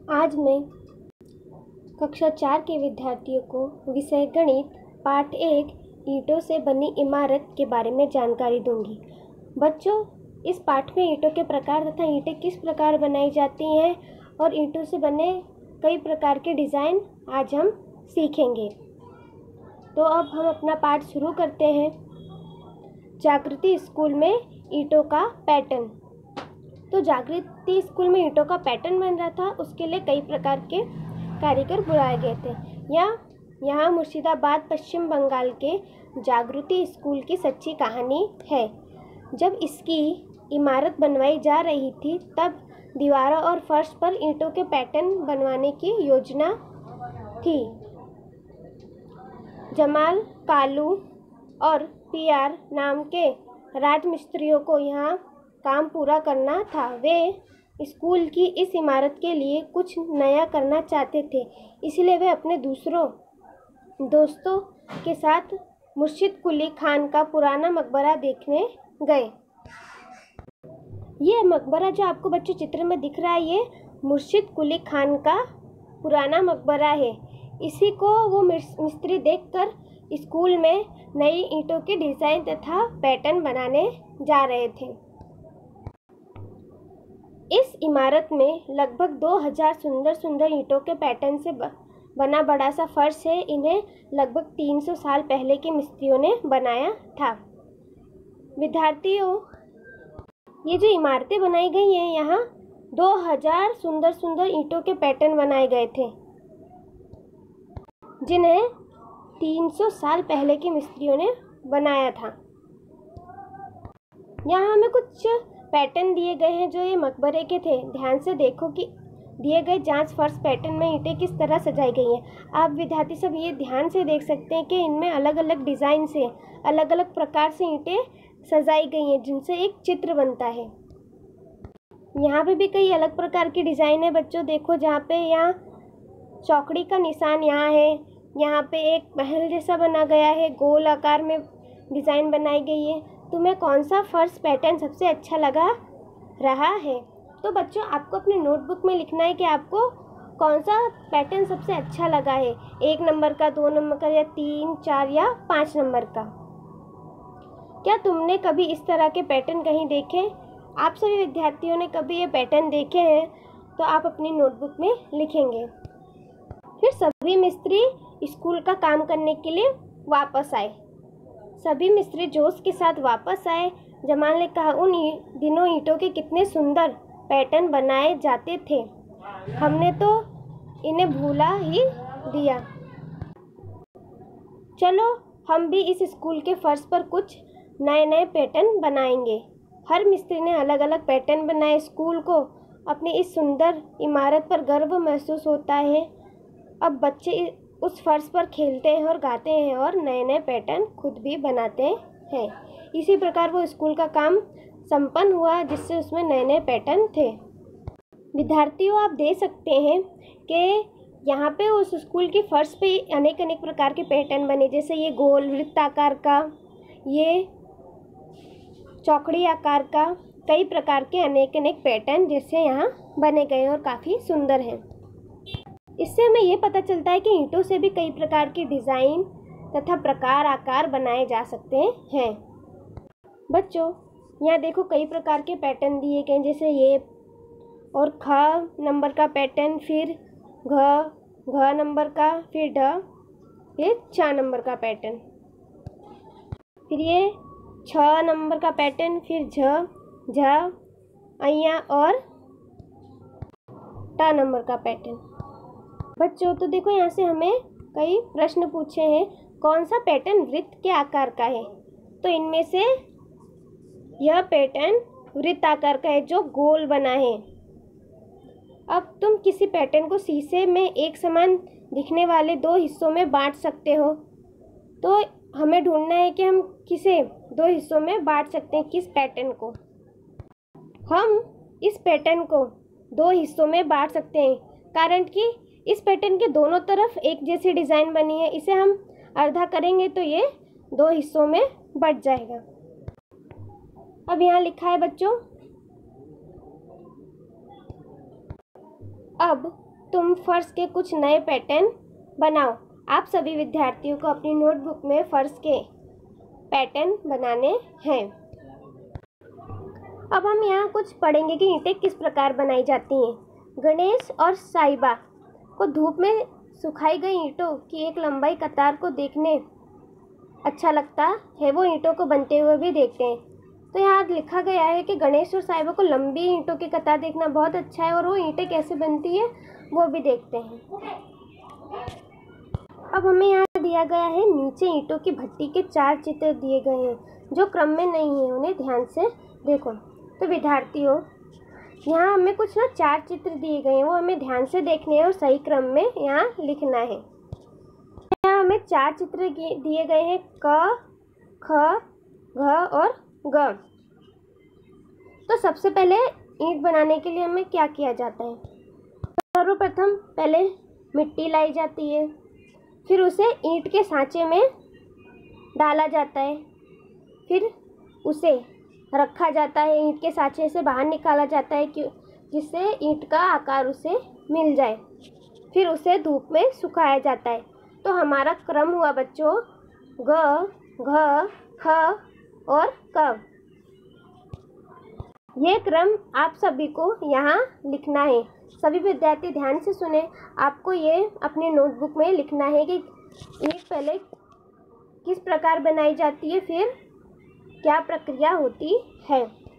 आज मैं कक्षा 4 के विद्यार्थियों को विषय गणित पाठ 1 ईंटों से बनी इमारत के बारे में जानकारी दूंगी। बच्चों, इस पाठ में ईंटों के प्रकार तथा ईंटें किस प्रकार बनाई जाती हैं और ईंटों से बने कई प्रकार के डिज़ाइन आज हम सीखेंगे। तो अब हम अपना पाठ शुरू करते हैं। जागृति स्कूल में ईंटों का पैटर्न। तो जागृति स्कूल में ईंटों का पैटर्न बन रहा था, उसके लिए कई प्रकार के कारीगर बुलाए गए थे। यहाँ मुर्शिदाबाद पश्चिम बंगाल के जागृति स्कूल की सच्ची कहानी है। जब इसकी इमारत बनवाई जा रही थी तब दीवारों और फर्श पर ईंटों के पैटर्न बनवाने की योजना थी। जमाल, कालू और पीआर नाम के राजमिस्त्रियों को यहाँ काम पूरा करना था। वे स्कूल की इस इमारत के लिए कुछ नया करना चाहते थे, इसलिए वे अपने दोस्तों के साथ मुर्शिद कुली खान का पुराना मकबरा देखने गए। ये मकबरा जो आपको बच्चों चित्र में दिख रहा है, ये मुर्शिद कुली खान का पुराना मकबरा है। इसी को वो मिस्त्री देखकर स्कूल में नई ईंटों के डिज़ाइन तथा पैटर्न बनाने जा रहे थे। इस इमारत में लगभग 2000 सुंदर सुंदर ईंटों के पैटर्न से बना बड़ा सा फर्श है। इन्हें लगभग 300 साल पहले के मिस्त्रियों ने बनाया था। विद्यार्थियों, ये जो इमारतें बनाई गई हैं, यहाँ 2000 सुंदर सुंदर ईंटों के पैटर्न बनाए गए थे, जिन्हें 300 साल पहले के मिस्त्रियों ने बनाया था। यहाँ हमें कुछ पैटर्न दिए गए हैं जो ये मकबरे के थे। ध्यान से देखो कि दिए गए जांच फर्श पैटर्न में ईंटें किस तरह सजाई गई हैं। आप विद्यार्थी सब ये ध्यान से देख सकते हैं कि इनमें अलग अलग डिज़ाइन से अलग अलग प्रकार से ईंटें सजाई गई हैं, जिनसे एक चित्र बनता है। यहाँ पे भी कई अलग प्रकार की डिज़ाइन है बच्चों। देखो, जहाँ पे यहाँ चौकड़ी का निशान यहाँ है, यहाँ पे एक महल जैसा बना गया है, गोल आकार में डिज़ाइन बनाई गई है। तुम्हें कौन सा फर्श पैटर्न सबसे अच्छा लगा रहा है? तो बच्चों, आपको अपने नोटबुक में लिखना है कि आपको कौन सा पैटर्न सबसे अच्छा लगा है। 1 नंबर का, 2 नंबर का, या 3, 4 या 5 नंबर का। क्या तुमने कभी इस तरह के पैटर्न कहीं देखे? आप सभी विद्यार्थियों ने कभी ये पैटर्न देखे हैं तो आप अपनी नोटबुक में लिखेंगे। फिर सभी मिस्त्री स्कूल का काम करने के लिए वापस आए। सभी मिस्त्री जोश के साथ वापस आए। जमाल ने कहा, उन दिनों ईंटों के कितने सुंदर पैटर्न बनाए जाते थे, हमने तो इन्हें भूला ही दिया। चलो हम भी इस स्कूल के फर्श पर कुछ नए नए पैटर्न बनाएंगे। हर मिस्त्री ने अलग अलग पैटर्न बनाए। स्कूल को अपनी इस सुंदर इमारत पर गर्व महसूस होता है। अब बच्चे उस फर्श पर खेलते हैं और गाते हैं और नए नए पैटर्न खुद भी बनाते हैं। इसी प्रकार वो स्कूल का काम संपन्न हुआ, जिससे उसमें नए नए पैटर्न थे। विद्यार्थियों, आप देख सकते हैं कि यहाँ पे उस स्कूल की फर्श पे अनेक अनेक प्रकार के पैटर्न बने, जैसे ये गोल वृत्ताकार का, ये चौकड़ी आकार का, कई प्रकार के अनेक अनेक पैटर्न जैसे यहाँ बने गए और काफ़ी सुंदर हैं। इससे हमें ये पता चलता है कि ईंटों से भी कई प्रकार के डिज़ाइन तथा प्रकार आकार बनाए जा सकते हैं। बच्चों, यहाँ देखो कई प्रकार के पैटर्न दिए गए, जैसे ये और ख नंबर का पैटर्न, फिर घ नंबर का, फिर ढ, फिर 4 नंबर का पैटर्न, फिर ये 6 नंबर का पैटर्न, फिर झ, अइया और ट नंबर का पैटर्न। बच्चों, तो देखो यहाँ से हमें कई प्रश्न पूछे हैं। कौन सा पैटर्न वृत्त के आकार का है? तो इनमें से यह पैटर्न वृत्त आकार का है जो गोल बना है। अब तुम किसी पैटर्न को शीशे में एक समान दिखने वाले 2 हिस्सों में बांट सकते हो। तो हमें ढूंढना है कि हम किसे 2 हिस्सों में बांट सकते हैं, किस पैटर्न को। हम इस पैटर्न को 2 हिस्सों में बांट सकते हैं, कारण कि इस पैटर्न के दोनों तरफ एक जैसी डिज़ाइन बनी है। इसे हम आधा करेंगे तो ये 2 हिस्सों में बट जाएगा। अब यहाँ लिखा है बच्चों, अब तुम फर्श के कुछ नए पैटर्न बनाओ। आप सभी विद्यार्थियों को अपनी नोटबुक में फर्श के पैटर्न बनाने हैं। अब हम यहाँ कुछ पढ़ेंगे कि ईंटें किस प्रकार बनाई जाती हैं। गणेश और साहिबा को धूप में सुखाई गई ईंटों की एक लंबाई कतार को देखने अच्छा लगता है, वो ईंटों को बनते हुए भी देखते हैं। तो यहाँ लिखा गया है कि गणेश और साहिबा को लंबी ईंटों की कतार देखना बहुत अच्छा है और वो ईंटें कैसे बनती है वो भी देखते हैं। अब हमें यहाँ दिया गया है नीचे ईंटों की भट्टी के 4 चित्र दिए गए हैं जो क्रम में नहीं है, उन्हें ध्यान से देखो। तो विद्यार्थियों, यहाँ हमें कुछ 4 चित्र दिए गए हैं, वो हमें ध्यान से देखने हैं और सही क्रम में यहाँ लिखना है। यहाँ हमें 4 चित्र दिए गए हैं, क, ख, घ और ग। तो सबसे पहले ईंट बनाने के लिए हमें क्या किया जाता है? सर्वप्रथम पहले मिट्टी लाई जाती है, फिर उसे ईंट के सांचे में डाला जाता है, फिर उसे रखा जाता है, ईंट के सांचे से बाहर निकाला जाता है जिससे ईंट का आकार उसे मिल जाए, फिर उसे धूप में सुखाया जाता है। तो हमारा क्रम हुआ बच्चों ग, घ, ख और क। ये क्रम आप सभी को यहाँ लिखना है। सभी विद्यार्थी ध्यान से सुने। आपको ये अपनी नोटबुक में लिखना है कि ईंट पहले किस प्रकार बनाई जाती है, फिर क्या प्रक्रिया होती है।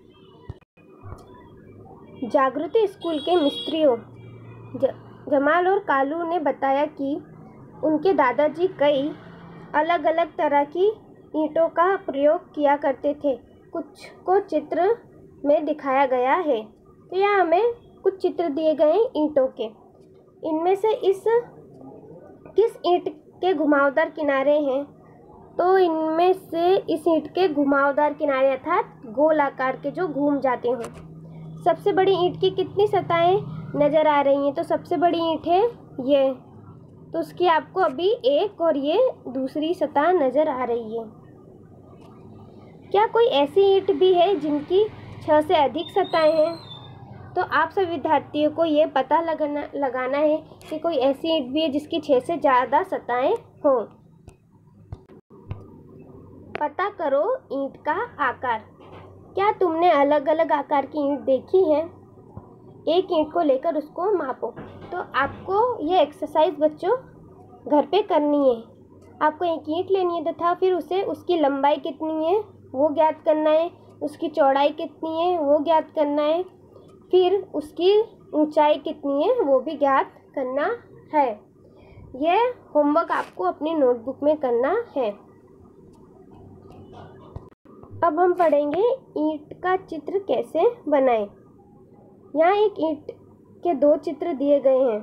जागृति स्कूल के मिस्त्रियों जमाल और कालू ने बताया कि उनके दादाजी कई अलग अलग तरह की ईंटों का प्रयोग किया करते थे। कुछ को चित्र में दिखाया गया है। तो यहाँ हमें कुछ चित्र दिए गए हैं ईंटों के। इनमें से किस ईंट के घुमावदार किनारे हैं? तो इनमें से इस ईंट के घुमावदार किनारे अर्थात गोल आकार के जो घूम जाते हों। सबसे बड़ी ईंट की कितनी सतहें नज़र आ रही हैं? तो सबसे बड़ी ईंट है ये, तो उसकी आपको अभी एक और ये दूसरी सतह नज़र आ रही है। क्या कोई ऐसी ईंट भी है जिनकी 6 से अधिक सतहें हैं? तो आप सब विद्यार्थियों को ये पता लगाना है कि कोई ऐसी ईंट भी है जिसकी 6 से ज़्यादा सतहें हों। पता करो ईंट का आकार। क्या तुमने अलग अलग आकार की ईंट देखी है? एक ईंट को लेकर उसको मापो। तो आपको ये एक्सरसाइज बच्चों घर पे करनी है। आपको एक ईंट लेनी है तथा फिर उसकी लंबाई कितनी है वो ज्ञात करना है, उसकी चौड़ाई कितनी है वो ज्ञात करना है, फिर उसकी ऊंचाई कितनी है वो भी ज्ञात करना है। यह होमवर्क आपको अपनी नोटबुक में करना है। अब हम पढ़ेंगे ईंट का चित्र कैसे बनाएं। यहाँ एक ईंट के 2 चित्र दिए गए हैं।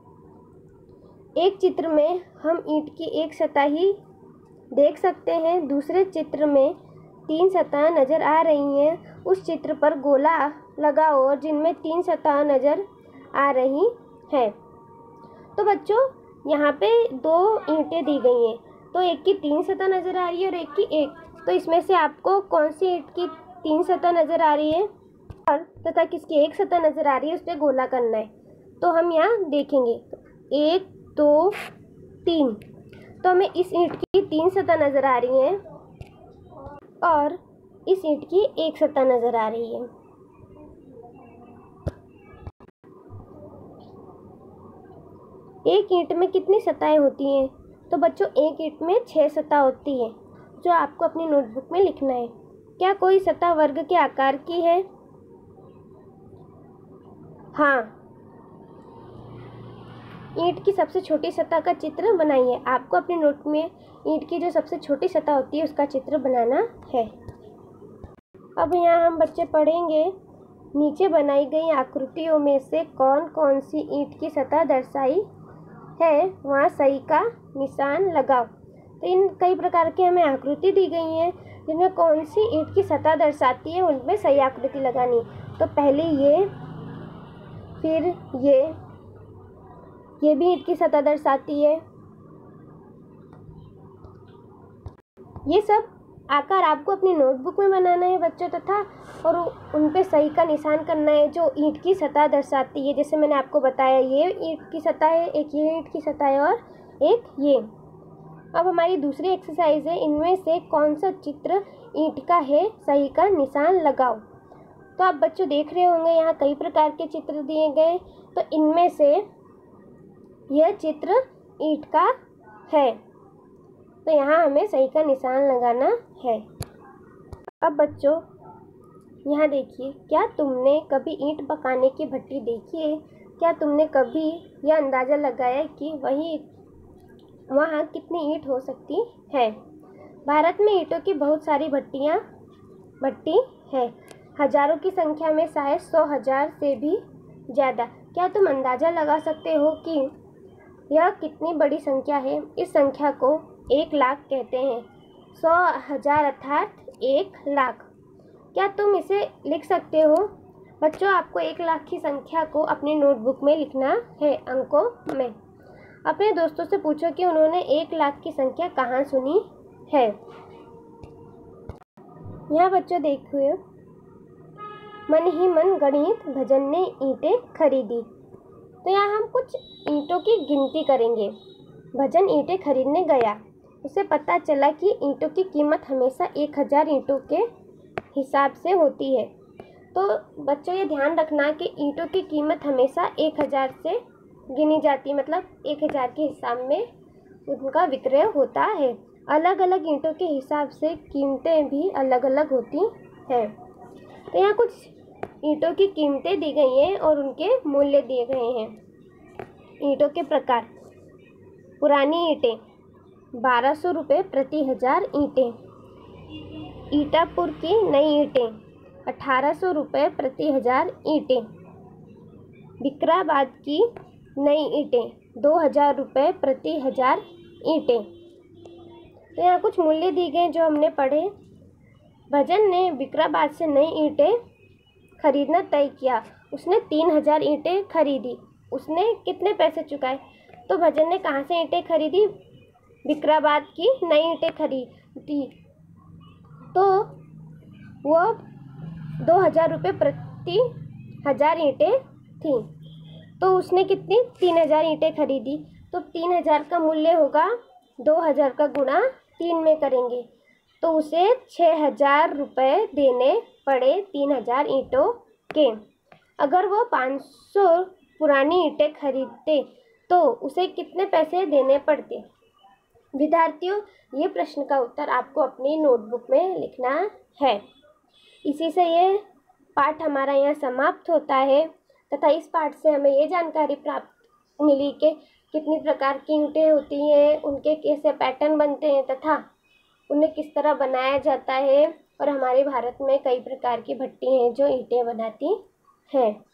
एक चित्र में हम ईंट की एक सतह ही देख सकते हैं, दूसरे चित्र में 3 सतह नज़र आ रही हैं। उस चित्र पर गोला लगाओ और जिनमें 3 सतह नज़र आ रही हैं। तो बच्चों यहाँ पे 2 ईंटें दी गई हैं, तो एक की 3 सतह नज़र आ रही है और एक की 1। तो इसमें से आपको कौन सी ईंट की 3 सतह नज़र आ रही है और तथा किसकी 1 सतह नज़र आ रही है उस पर गोला करना है। तो हम यहाँ देखेंगे 1 2 3। तो हमें इस ईंट की 3 सतह नज़र आ रही हैं और इस ईंट की 1 सतह नज़र आ रही है। एक ईंट में कितनी सतहें होती हैं? तो बच्चों एक ईंट में 6 सतह होती है, जो आपको अपनी नोटबुक में लिखना है। क्या कोई सतह वर्ग के आकार की है? हाँ। ईंट की सबसे छोटी सतह का चित्र बनाइए। आपको अपनी नोट में ईंट की जो सबसे छोटी सतह होती है उसका चित्र बनाना है। अब यहाँ हम बच्चे पढ़ेंगे नीचे बनाई गई आकृतियों में से कौन कौन सी ईंट की सतह दर्शाई है, वहाँ सही का निशान लगाओ। तो इन कई प्रकार की हमें आकृति दी गई हैं, जिनमें कौन सी ईंट की सतह दर्शाती है उनमें सही आकृति लगानी। तो पहले ये, फिर ये भी ईंट की सतह दर्शाती है। ये सब आकार आपको अपनी नोटबुक में बनाना है बच्चों, तथा और उन पे सही का निशान करना है जो ईंट की सतह दर्शाती है। जैसे मैंने आपको बताया, ये ईंट की सतह है, एक ये ईंट की सतह है और एक ये। अब हमारी दूसरी एक्सरसाइज है, इनमें से कौन सा चित्र ईंट का है, सही का निशान लगाओ। तो आप बच्चों देख रहे होंगे यहाँ कई प्रकार के चित्र दिए गए, तो इनमें से यह चित्र ईंट का है, तो यहाँ हमें सही का निशान लगाना है। अब बच्चों यहाँ देखिए, क्या तुमने कभी ईंट पकाने की भट्टी देखी है? क्या तुमने कभी यह अंदाज़ा लगाया कि वहाँ कितनी ईंट हो सकती है? भारत में ईंटों की बहुत सारी भट्टी है, हजारों की संख्या में, शायद 100,000 से भी ज़्यादा। क्या तुम अंदाज़ा लगा सकते हो कि यह कितनी बड़ी संख्या है? इस संख्या को 1 लाख कहते हैं। 100,000 अर्थात 1 लाख। क्या तुम इसे लिख सकते हो? बच्चों आपको 1 लाख की संख्या को अपनी नोटबुक में लिखना है अंकों में। अपने दोस्तों से पूछो कि उन्होंने 1 लाख की संख्या कहाँ सुनी है। यहाँ बच्चों देखिए, मन ही मन गणित भजन ने ईंटें खरीदी। तो यहाँ हम कुछ ईंटों की गिनती करेंगे। भजन ईंटें खरीदने गया, उसे पता चला कि ईंटों की कीमत हमेशा 1000 ईंटों के हिसाब से होती है। तो बच्चों ये ध्यान रखना कि ईंटों की कीमत हमेशा 1000 से गिनी जाती है, मतलब 1000 के हिसाब में उनका विक्रय होता है। अलग अलग ईंटों के हिसाब से कीमतें भी अलग अलग होती हैं। तो यहाँ कुछ ईंटों की कीमतें दी गई हैं और उनके मूल्य दिए गए हैं। ईंटों के प्रकार, पुरानी ईंटें 1200 रुपये प्रति 1000 ईंटें। ईटापुर की नई ईंटें 1800 रुपये प्रति 1000 ईंटें। विक्राबाद की नई ईंटें 2000 रुपये प्रति 1000 ईंटें। तो यहाँ कुछ मूल्य दिए गए जो हमने पढ़े। भजन ने विक्राबाद से नई ईंटें खरीदना तय किया। उसने 3000 ईंटें खरीदी। उसने कितने पैसे चुकाए? तो भजन ने कहाँ से ईंटें खरीदी? विक्राबाद की नई ईंटें खरीदी, तो वह 2000 रुपये प्रति 1000 ईंटें थी। तो उसने कितनी? 3000 ईंटें खरीदी। तो 3000 का मूल्य होगा, 2000 का गुणा 3 में करेंगे तो उसे 6000 रुपये देने पड़े 3000 ईंटों के। अगर वो 500 पुरानी ईंटें खरीदते तो उसे कितने पैसे देने पड़ते? विद्यार्थियों, ये प्रश्न का उत्तर आपको अपनी नोटबुक में लिखना है। इसी से ये पाठ हमारा यहाँ समाप्त होता है, तथा इस पाठ से हमें ये जानकारी प्राप्त मिली कि कितनी प्रकार की ईंटें होती हैं, उनके कैसे पैटर्न बनते हैं तथा उन्हें किस तरह बनाया जाता है। और हमारे भारत में कई प्रकार की भट्टी हैं जो ईंटें बनाती हैं।